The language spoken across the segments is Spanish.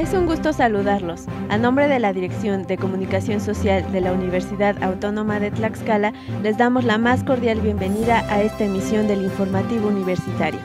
Es un gusto saludarlos. A nombre de la Dirección de Comunicación Social de la Universidad Autónoma de Tlaxcala, les damos la más cordial bienvenida a esta emisión del Informativo Universitario.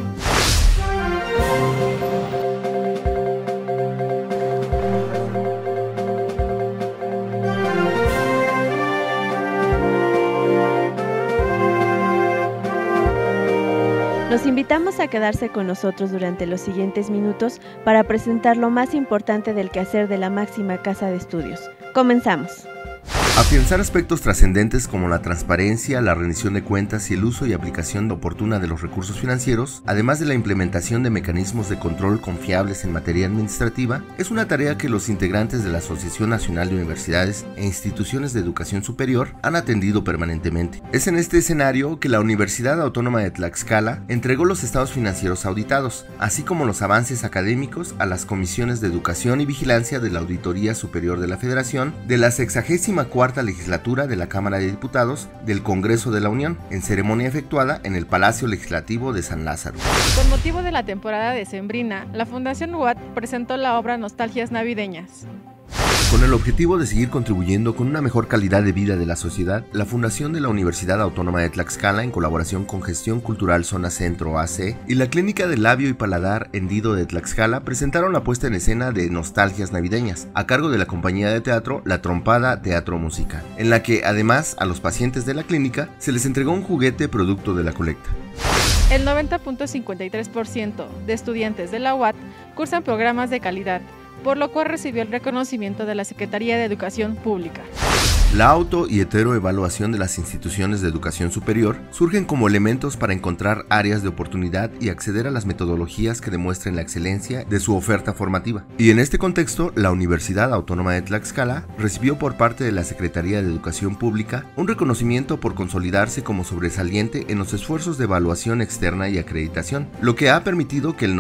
Los invitamos a quedarse con nosotros durante los siguientes minutos para presentar lo más importante del quehacer de la máxima casa de estudios. Comenzamos. Afianzar aspectos trascendentes como la transparencia, la rendición de cuentas y el uso y aplicación oportuna de los recursos financieros, además de la implementación de mecanismos de control confiables en materia administrativa, es una tarea que los integrantes de la Asociación Nacional de Universidades e Instituciones de Educación Superior han atendido permanentemente. Es en este escenario que la Universidad Autónoma de Tlaxcala entregó los estados financieros auditados, así como los avances académicos a las comisiones de Educación y Vigilancia de la Auditoría Superior de la Federación de la 64ª legislatura de la Cámara de Diputados del Congreso de la Unión, en ceremonia efectuada en el Palacio Legislativo de San Lázaro. Con motivo de la temporada decembrina, la Fundación UAT presentó la obra Nostalgias Navideñas. Con el objetivo de seguir contribuyendo con una mejor calidad de vida de la sociedad, la Fundación de la Universidad Autónoma de Tlaxcala, en colaboración con Gestión Cultural Zona Centro AC y la Clínica de Labio y Paladar Hendido de Tlaxcala, presentaron la puesta en escena de Nostalgias Navideñas, a cargo de la compañía de teatro La Trompada Teatro Música, en la que además a los pacientes de la clínica se les entregó un juguete producto de la colecta. El 90.53% de estudiantes de la UAT cursan programas de calidad, por lo cual recibió el reconocimiento de la Secretaría de Educación Pública. La auto- y heteroevaluación de las instituciones de educación superior surgen como elementos para encontrar áreas de oportunidad y acceder a las metodologías que demuestren la excelencia de su oferta formativa. Y en este contexto, la Universidad Autónoma de Tlaxcala recibió por parte de la Secretaría de Educación Pública un reconocimiento por consolidarse como sobresaliente en los esfuerzos de evaluación externa y acreditación, lo que ha permitido que el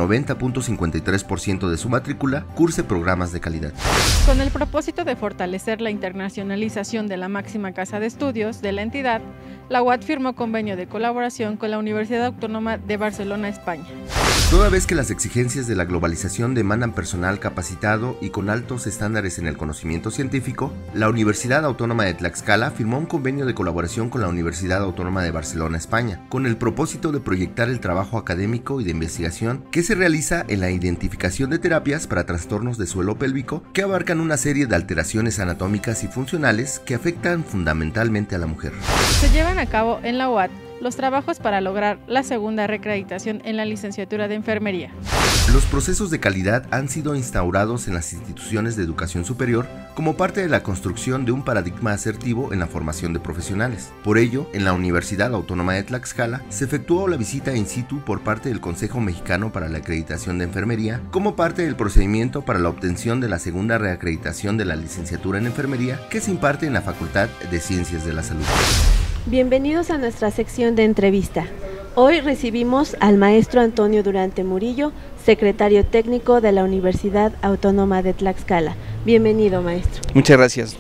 90.53% de su matrícula curse programas de calidad. Con el propósito de fortalecer la internacionalización de la máxima casa de estudios de la entidad, la UAT firmó convenio de colaboración con la Universidad Autónoma de Barcelona, España. Toda vez que las exigencias de la globalización demandan personal capacitado y con altos estándares en el conocimiento científico, la Universidad Autónoma de Tlaxcala firmó un convenio de colaboración con la Universidad Autónoma de Barcelona, España, con el propósito de proyectar el trabajo académico y de investigación que se realiza en la identificación de terapias para trastornos de suelo pélvico que abarcan una serie de alteraciones anatómicas y funcionales que afectan fundamentalmente a la mujer. Se llevan a cabo en la UAT los trabajos para lograr la segunda reacreditación en la licenciatura de enfermería. Los procesos de calidad han sido instaurados en las instituciones de educación superior como parte de la construcción de un paradigma asertivo en la formación de profesionales. Por ello, en la Universidad Autónoma de Tlaxcala se efectuó la visita in situ por parte del Consejo Mexicano para la Acreditación de Enfermería como parte del procedimiento para la obtención de la segunda reacreditación de la licenciatura en enfermería que se imparte en la Facultad de Ciencias de la Salud. Bienvenidos a nuestra sección de entrevista. Hoy recibimos al maestro Antonio Durante Murillo, secretario técnico de la Universidad Autónoma de Tlaxcala. Bienvenido, maestro. Muchas gracias.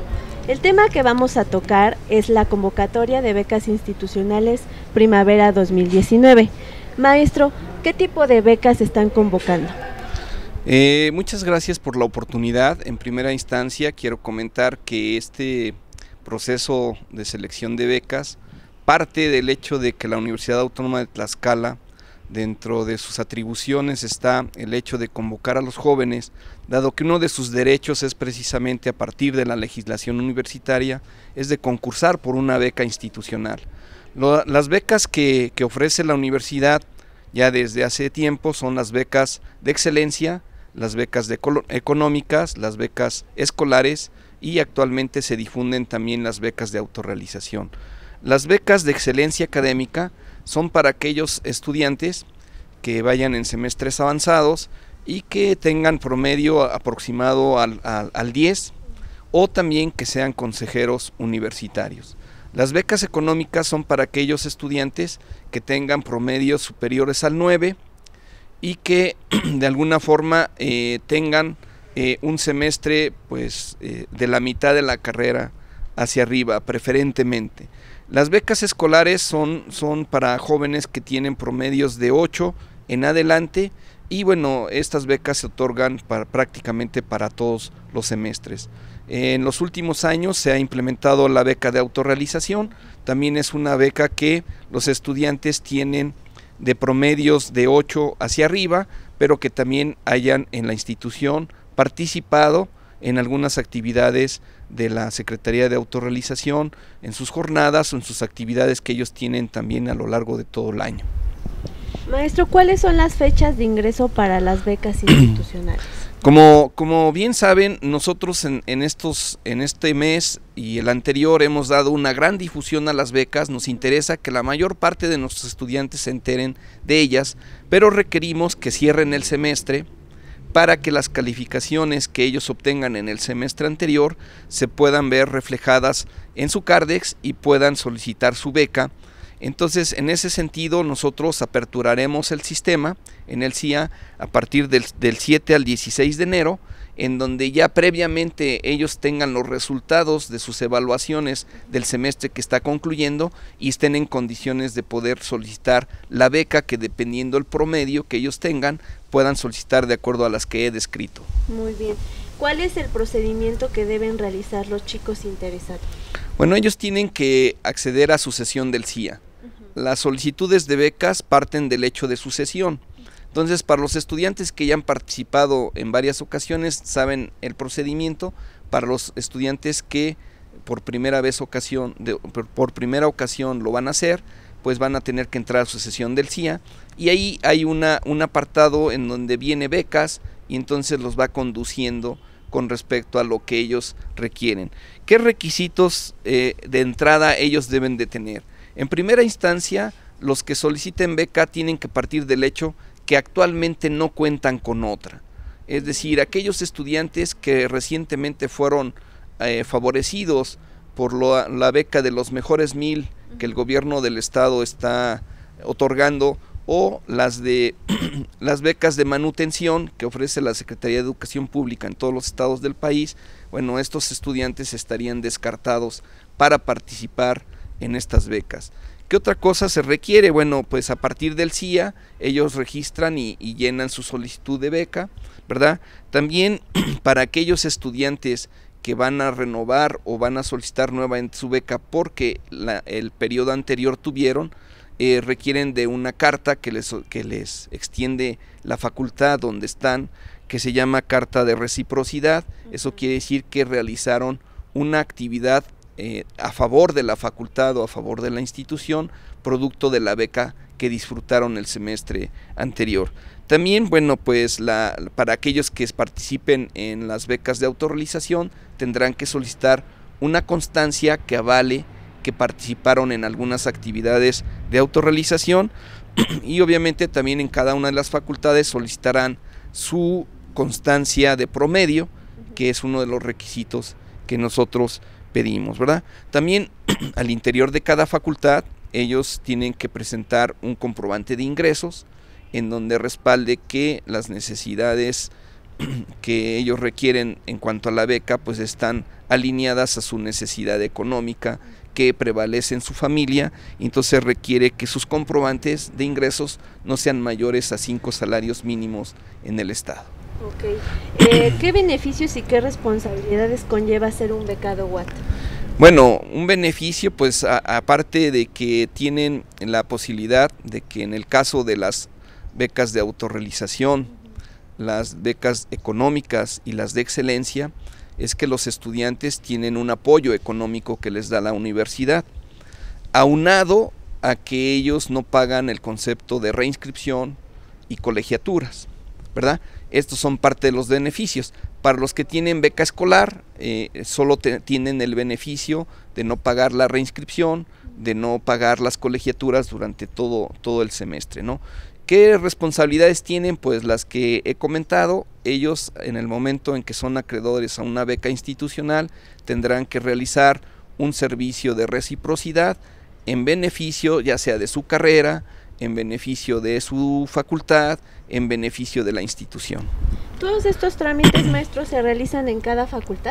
El tema que vamos a tocar es la convocatoria de becas institucionales Primavera 2019. Maestro, ¿qué tipo de becas están convocando? Muchas gracias por la oportunidad. En primera instancia quiero comentar que este proceso de selección de becas parte del hecho de que la Universidad Autónoma de Tlaxcala, dentro de sus atribuciones está el hecho de convocar a los jóvenes, dado que uno de sus derechos es precisamente a partir de la legislación universitaria, es de concursar por una beca institucional. Las becas que ofrece la universidad ya desde hace tiempo son las becas de excelencia, las becas económicas, las becas escolares y actualmente se difunden también las becas de autorrealización. Las becas de excelencia académica son para aquellos estudiantes que vayan en semestres avanzados y que tengan promedio aproximado al 10 o también que sean consejeros universitarios. Las becas económicas son para aquellos estudiantes que tengan promedios superiores al 9 y que de alguna forma tengan un semestre de la mitad de la carrera hacia arriba, preferentemente. Las becas escolares son para jóvenes que tienen promedios de 8 en adelante y bueno, estas becas se otorgan prácticamente para todos los semestres. En los últimos años se ha implementado la beca de autorrealización. También es una beca que los estudiantes tienen de promedios de 8 hacia arriba, pero que también hayan en la institución participado en algunas actividades de la Secretaría de Autorrealización, en sus jornadas o en sus actividades que ellos tienen también a lo largo de todo el año. Maestro, ¿cuáles son las fechas de ingreso para las becas institucionales? Como bien saben, nosotros en este mes y el anterior hemos dado una gran difusión a las becas. Nos interesa que la mayor parte de nuestros estudiantes se enteren de ellas, pero requerimos que cierren el semestre para que las calificaciones que ellos obtengan en el semestre anterior se puedan ver reflejadas en su Cardex y puedan solicitar su beca. Entonces, en ese sentido, nosotros aperturaremos el sistema en el CIA a partir del 7 al 16 de enero, en donde ya previamente ellos tengan los resultados de sus evaluaciones del semestre que está concluyendo y estén en condiciones de poder solicitar la beca que, dependiendo el promedio que ellos tengan, puedan solicitar de acuerdo a las que he descrito. Muy bien. ¿Cuál es el procedimiento que deben realizar los chicos interesados? Bueno, ellos tienen que acceder a su sesión del CIA. Las solicitudes de becas parten del hecho de su sesión. Entonces, para los estudiantes que ya han participado en varias ocasiones, saben el procedimiento. Para los estudiantes que por primera ocasión lo van a hacer, pues van a tener que entrar a su sesión del CIA, y ahí hay un apartado en donde viene becas, y entonces los va conduciendo con respecto a lo que ellos requieren. ¿Qué requisitos de entrada ellos deben de tener? En primera instancia, los que soliciten beca tienen que partir del hecho que actualmente no cuentan con otra. Es decir, aquellos estudiantes que recientemente fueron favorecidos por la beca de los mejores 1000 que el gobierno del estado está otorgando, o las becas de manutención que ofrece la Secretaría de Educación Pública en todos los estados del país. Bueno, estos estudiantes estarían descartados para participar en estas becas. ¿Qué otra cosa se requiere? Bueno, pues a partir del CIA ellos registran y llenan su solicitud de beca, ¿verdad? También para aquellos estudiantes que van a renovar o van a solicitar nuevamente su beca porque el periodo anterior tuvieron, requieren de una carta que les extiende la facultad donde están, que se llama carta de reciprocidad. Eso quiere decir que realizaron una actividad a favor de la facultad o a favor de la institución, producto de la beca que disfrutaron el semestre anterior. También, bueno, pues para aquellos que participen en las becas de autorrealización, tendrán que solicitar una constancia que avale que participaron en algunas actividades de autorrealización, y obviamente también en cada una de las facultades solicitarán su constancia de promedio, que es uno de los requisitos que nosotros pedimos, ¿verdad? También al interior de cada facultad ellos tienen que presentar un comprobante de ingresos en donde respalde que las necesidades que ellos requieren en cuanto a la beca pues están alineadas a su necesidad económica que prevalece en su familia, y entonces requiere que sus comprobantes de ingresos no sean mayores a 5 salarios mínimos en el estado. Ok. ¿Qué beneficios y qué responsabilidades conlleva ser un becado UAT? Bueno, un beneficio, pues aparte de que tienen la posibilidad de que en el caso de las becas de autorrealización, las becas económicas y las de excelencia, es que los estudiantes tienen un apoyo económico que les da la universidad, aunado a que ellos no pagan el concepto de reinscripción y colegiaturas, ¿verdad? Estos son parte de los beneficios. Para los que tienen beca escolar, solo tienen el beneficio de no pagar la reinscripción, de no pagar las colegiaturas durante todo el semestre, ¿no? ¿Qué responsabilidades tienen? Pues las que he comentado. Ellos, en el momento en que son acreedores a una beca institucional, tendrán que realizar un servicio de reciprocidad en beneficio ya sea de su carrera, en beneficio de su facultad, en beneficio de la institución. ¿Todos estos trámites, maestros, se realizan en cada facultad?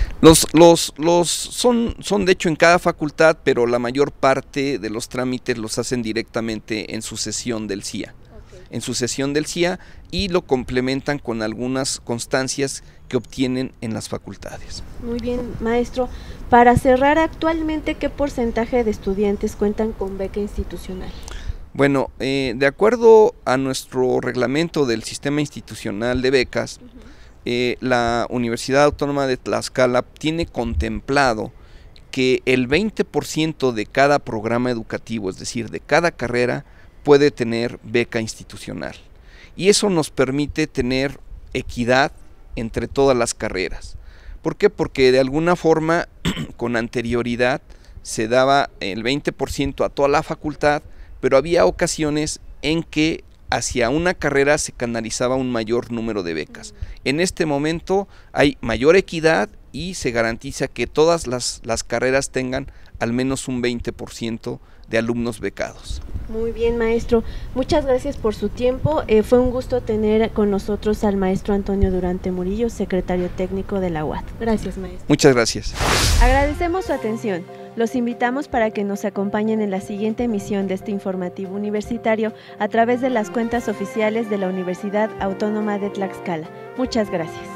Son de hecho en cada facultad, pero la mayor parte de los trámites los hacen directamente en su sesión del CIA. en su sesión del CIA y lo complementan con algunas constancias que obtienen en las facultades. Muy bien, maestro. Para cerrar, actualmente, ¿qué porcentaje de estudiantes cuentan con beca institucional? Bueno, de acuerdo a nuestro reglamento del sistema institucional de becas, la Universidad Autónoma de Tlaxcala tiene contemplado que el 20% de cada programa educativo, es decir, de cada carrera, puede tener beca institucional. Y eso nos permite tener equidad entre todas las carreras. ¿Por qué? Porque de alguna forma, con anterioridad, se daba el 20% a toda la facultad, pero había ocasiones en que hacia una carrera se canalizaba un mayor número de becas. En este momento hay mayor equidad y se garantiza que todas las carreras tengan al menos un 20% de alumnos becados. Muy bien, maestro. Muchas gracias por su tiempo. Fue un gusto tener con nosotros al maestro Antonio Durante Murillo, secretario técnico de la UAT. Gracias, maestro. Muchas gracias. Agradecemos su atención. Los invitamos para que nos acompañen en la siguiente emisión de este informativo universitario a través de las cuentas oficiales de la Universidad Autónoma de Tlaxcala. Muchas gracias.